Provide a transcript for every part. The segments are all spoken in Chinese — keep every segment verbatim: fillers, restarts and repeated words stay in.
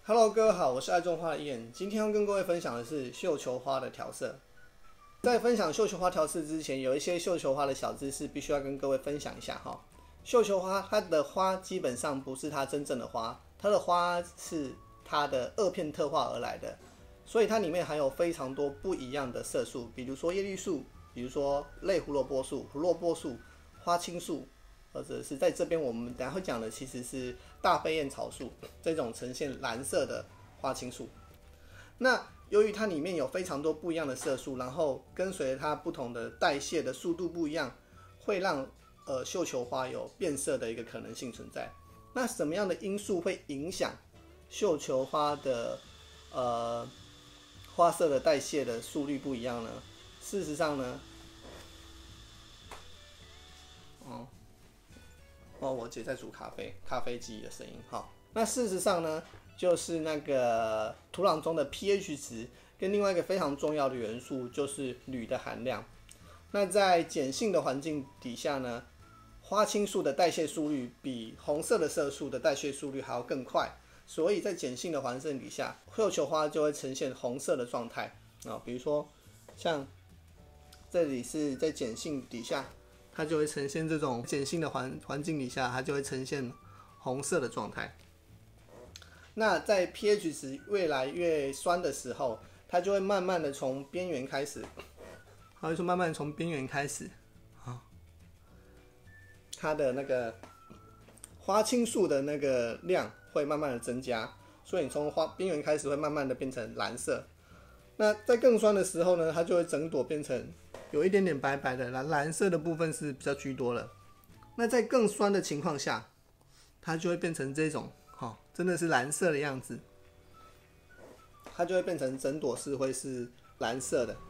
Hello， 各位好，我是爱种花的燕。今天要跟各位分享的是绣球花的调色。在分享绣球花调色之前，有一些绣球花的小知识必须要跟各位分享一下哈。绣球花它的花基本上不是它真正的花，它的花是它的二片特化而来的，所以它里面含有非常多不一样的色素，比如说叶绿素，比如说类胡萝卜素、胡萝卜素、花青素。或者是在这边我们等一下会讲的其实是大飞燕草素这种呈现蓝色的花青素。那由于它里面有非常多不一样的色素，然后跟随着它不同的代谢的速度不一样，会让呃绣球花有变色的一个可能性存在。那什么样的因素会影响绣球花的呃花色的代谢的速率不一样呢？事实上呢，嗯。哦，我姐在煮咖啡，咖啡机的声音。好，那事实上呢，就是那个土壤中的 pH 值跟另外一个非常重要的元素就是铝的含量。那在碱性的环境底下呢，花青素的代谢速率比红色的色素的代谢速率还要更快，所以在碱性的环境底下，绣球花就会呈现红色的状态啊。比如说，像这里是在碱性底下。它就会呈现这种碱性的环环境底下，它就会呈现红色的状态。那在 pH 值越来越酸的时候，它就会慢慢的从边缘开始，它会说慢慢从边缘开始，啊，它的那个花青素的那个量会慢慢的增加，所以你从花边缘开始会慢慢的变成蓝色。那在更酸的时候呢，它就会整朵变成有一点点白白的，蓝蓝色的部分是比较居多了。那在更酸的情况下，它就会变成这种，哦，真的是蓝色的样子。它就会变成整朵是会是蓝色的。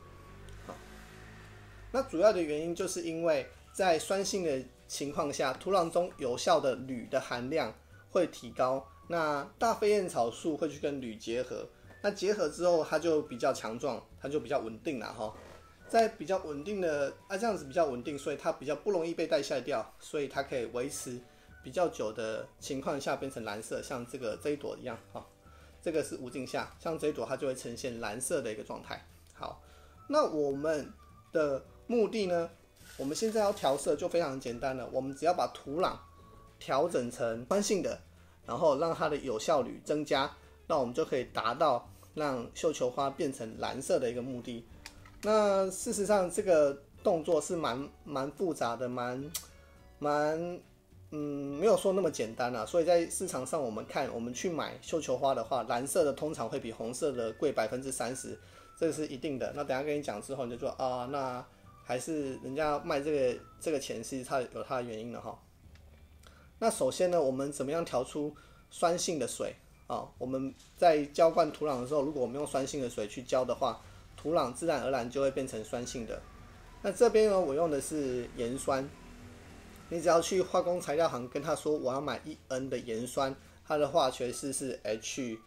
那主要的原因就是因为在酸性的情况下，土壤中有效的铝的含量会提高，那大飞燕草素会去跟铝结合。那结合之后，它就比较强壮，它就比较稳定了哈。在比较稳定的啊，这样子比较稳定，所以它比较不容易被代谢掉，所以它可以维持比较久的情况下变成蓝色，像这个这一朵一样哈。这个是无尽下，像这一朵它就会呈现蓝色的一个状态。好，那我们的目的呢，我们现在要调色就非常简单了，我们只要把土壤调整成酸性的，然后让它的有效率增加。那我们就可以达到让绣球花变成蓝色的一个目的。那事实上，这个动作是蛮蛮复杂的，蛮蛮嗯，没有说那么简单啊。所以在市场上，我们看我们去买绣球花的话，蓝色的通常会比红色的贵百分之三十，这个是一定的。那等一下跟你讲之后，你就说啊，那还是人家卖这个这个钱是它有它的原因的哈。那首先呢，我们怎么样调出酸性的水？啊，我们在浇灌土壤的时候，如果我们用酸性的水去浇的话，土壤自然而然就会变成酸性的。那这边呢，我用的是盐酸，你只要去化工材料行跟他说我要买一 N 的盐酸，它的化学式是 H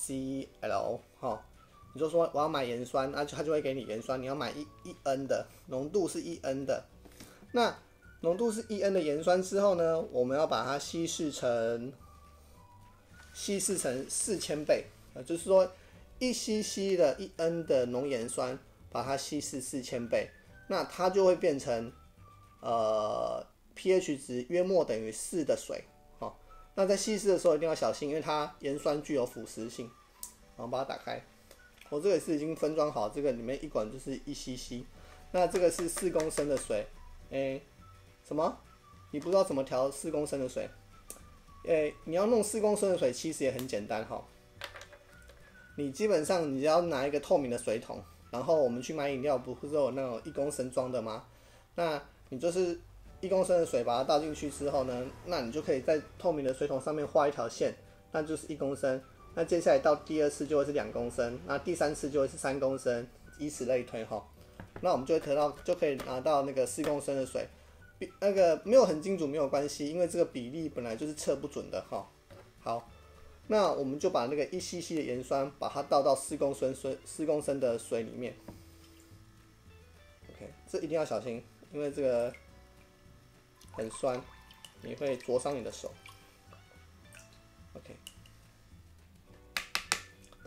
C L， 哈，你就说我要买盐酸，那他就会给你盐酸，你要买一一 N 的，浓度是一 N 的。那浓度是一 N 的盐酸之后呢，我们要把它稀释成。稀释成四千倍，呃，就是说一 C C 的一 N 的浓盐酸，把它稀释四千倍，那它就会变成呃 pH 值约莫等于四的水，哦。那在稀释的时候一定要小心，因为它盐酸具有腐蚀性。我把它打开，我这个是已经分装好，这个里面一管就是一 C C， 那这个是四公升的水，哎、欸，什么？你不知道怎么调四公升的水？诶，你要弄四公升的水，其实也很简单哈。你基本上你只要拿一个透明的水桶，然后我们去买饮料，不是有那种一公升装的吗？那你就是一公升的水把它倒进去之后呢，那你就可以在透明的水桶上面画一条线，那就是一公升。那接下来到第二次就会是两公升，那第三次就会是三公升，以此类推哈。那我们就会得到，就可以拿到那个四公升的水。那个没有很精准没有关系，因为这个比例本来就是测不准的哈。好，那我们就把那个一 C C 的盐酸，把它倒到四公升水四公升的水里面。OK， 这一定要小心，因为这个很酸，你会灼伤你的手。OK，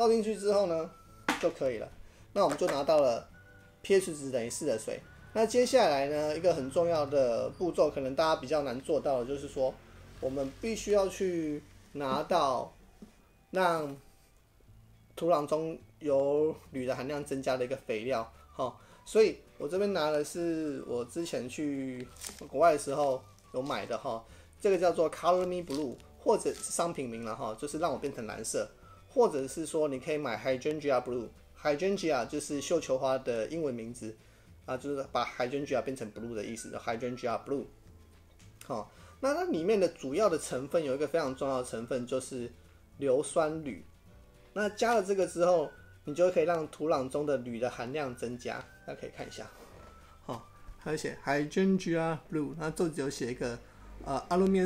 倒进去之后呢就可以了。那我们就拿到了 pH 值等于四的水。那接下来呢，一个很重要的步骤，可能大家比较难做到的，就是说我们必须要去拿到让土壤中有铝的含量增加的一个肥料。好，所以我这边拿的是我之前去国外的时候有买的哈，这个叫做 Color Me Blue， 或者是商品名了哈，就是让我变成蓝色，或者是说你可以买 Hydrangea Blue。Hydrangea 就是绣球花的英文名字啊，就是把 Hydrangea 变成 blue 的意思，叫 Hydrangea Blue。好，那它里面的主要的成分有一个非常重要的成分，就是硫酸铝。那加了这个之后，你就可以让土壤中的铝的含量增加。大家可以看一下，好，还有写 Hydrangea Blue， 那这里有写一个呃 Aluminum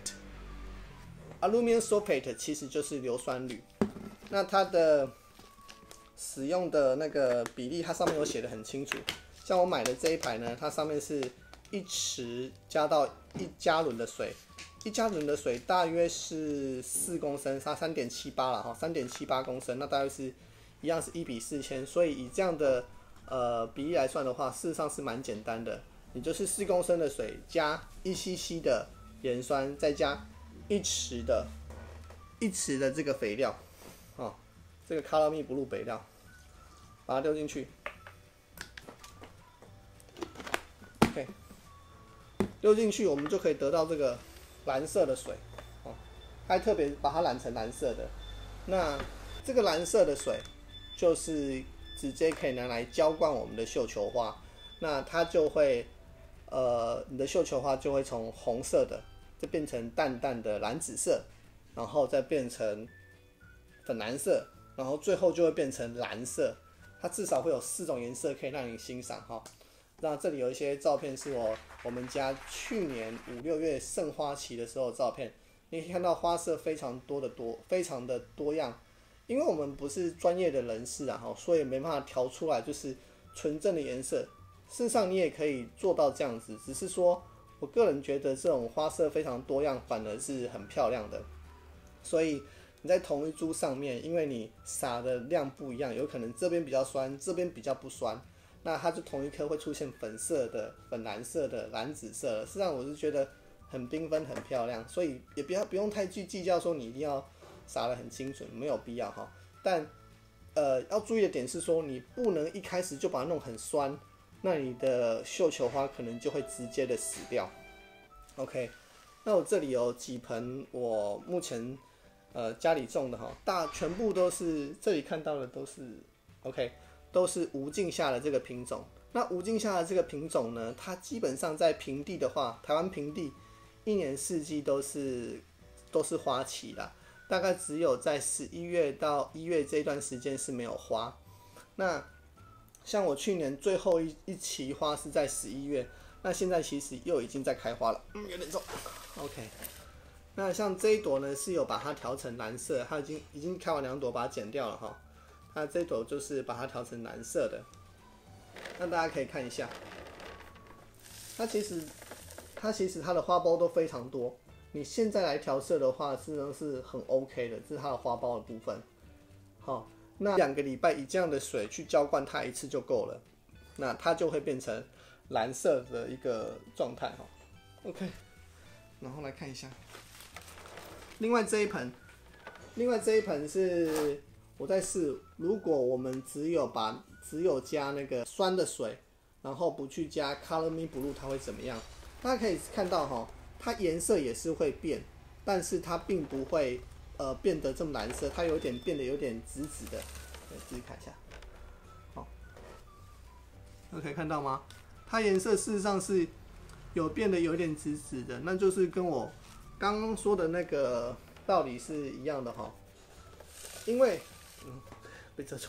Sulfate。Aluminum Sulfate 其实就是硫酸铝，那它的使用的那个比例，它上面有写的很清楚。像我买的这一排呢，它上面是一匙加到一加仑的水，一加仑的水大约是四公升，它三点七八了哈，三点七八公升，那大约是一样是一比四千，所以以这样的呃比例来算的话，事实上是蛮简单的。你就是四公升的水加一 C C 的盐酸，再加一匙的一匙的这个肥料，哦，这个 Color Me Blue 肥料，把它丢进去。OK， 丢进去，我们就可以得到这个蓝色的水，哦，还特别把它染成蓝色的。那这个蓝色的水，就是直接可以拿来浇灌我们的绣球花，那它就会，呃，你的绣球花就会从红色的，就变成淡淡的蓝紫色，然后再变成粉蓝色，然后最后就会变成蓝色。它至少会有四种颜色可以让你欣赏哈。那这里有一些照片是我我们家去年五六月盛花期的时候的照片，你可以看到花色非常多的多，非常的多样。因为我们不是专业的人士啊，所以没办法调出来就是纯正的颜色。事实上你也可以做到这样子，只是说我个人觉得这种花色非常多样，反而是很漂亮的。所以你在同一株上面，因为你撒的量不一样，有可能这边比较酸，这边比较不酸。那它就同一颗会出现粉色的、粉蓝色的、蓝紫色的，实际上我是觉得很缤纷、很漂亮，所以也不要不用太去计较说你一定要撒得很精准，没有必要哈。但呃要注意的点是说，你不能一开始就把它弄很酸，那你的绣球花可能就会直接的死掉。OK， 那我这里有几盆我目前呃家里种的哈，大全部都是这里看到的都是 OK。都是无尽夏的这个品种。那无尽夏的这个品种呢，它基本上在平地的话，台湾平地一年四季都是都是花期啦，大概只有在十一月到一月这段时间是没有花。那像我去年最后一一期花是在十一月，那现在其实又已经在开花了，嗯，有点重。OK， 那像这一朵呢是有把它调成蓝色，它已经已经开完两朵，把它剪掉了哈。那这朵就是把它调成蓝色的，那大家可以看一下，它其实它其实它的花苞都非常多。你现在来调色的话，事实上是很 OK 的，这是它的花苞的部分。好，那两个礼拜以这样的水去浇灌它一次就够了，那它就会变成蓝色的一个状态哈。OK， 然后来看一下，另外这一盆，另外这一盆是。我在试，如果我们只有把只有加那个酸的水，然后不去加 Color Me Blue， 它会怎么样？大家可以看到哈，它颜色也是会变，但是它并不会呃变得这么蓝色，它有点变得有点紫紫的。来自己看一下，好，大家可以看到吗？它颜色事实上是有变得有点紫紫的，那就是跟我刚刚说的那个道理是一样的哈，因为。嗯，被遮住。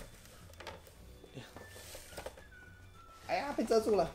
哎呀，被遮住了。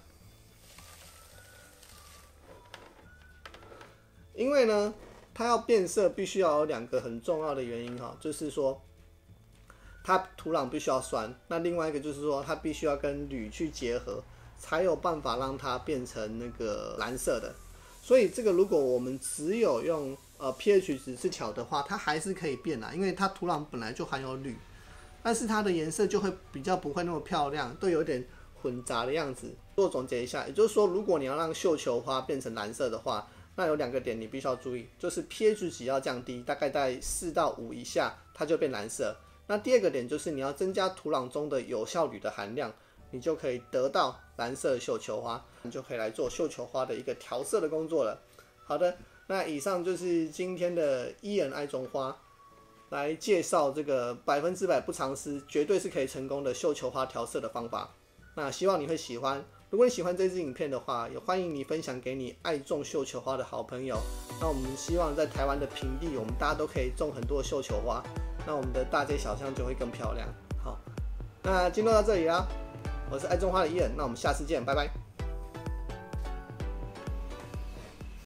因为呢，它要变色，必须要有两个很重要的原因哈，就是说，它土壤必须要酸，那另外一个就是说，它必须要跟铝去结合，才有办法让它变成那个蓝色的。所以这个如果我们只有用呃 pH 值是巧的话，它还是可以变啦，因为它土壤本来就含有铝，但是它的颜色就会比较不会那么漂亮，都有点混杂的样子。做总结一下，也就是说，如果你要让绣球花变成蓝色的话，那有两个点你必须要注意，就是 pH 值要降低，大概在四到五以下，它就变蓝色。那第二个点就是你要增加土壤中的有效铝的含量，你就可以得到蓝色绣球花，你就可以来做绣球花的一个调色的工作了。好的，那以上就是今天的伊人爱种花，来介绍这个百分之百不藏私，绝对是可以成功的绣球花调色的方法。那希望你会喜欢。如果你喜欢这支影片的话，也欢迎你分享给你爱种绣球花的好朋友。那我们希望在台湾的平地，我们大家都可以种很多的绣球花，那我们的大街小巷就会更漂亮。好，那今天到这里啦，我是爱种花的伊人，那我们下次见，拜拜。